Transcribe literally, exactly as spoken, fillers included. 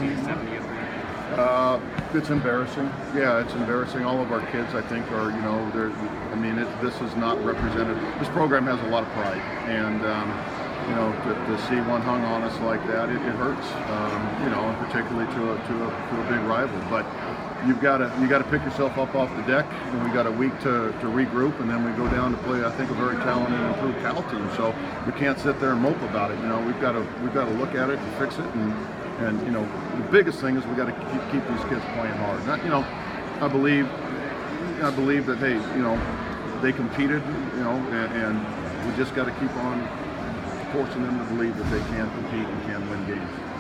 sixties, seventies. Uh, it's embarrassing. Yeah, it's embarrassing. All of our kids, I think, are, you know, they're, I mean, it, this is not represented. This program has a lot of pride, and, um, you know, to, to see one hung on us like that, it, it hurts, um, you know, and particularly to a, to, a, to a big rival. But you've got to you got to pick yourself up off the deck, and we got a week to, to regroup, and then we go down to play, I think, a very talented and improved Cal team. So we can't sit there and mope about it. You know, we've got to we've got to look at it and fix it, and and you know, the biggest thing is we got to keep, keep these kids playing hard. Not, you know, I believe I believe that hey, you know, they competed, you know, and, and we just got to keep on forcing them to believe that they can compete and can win games.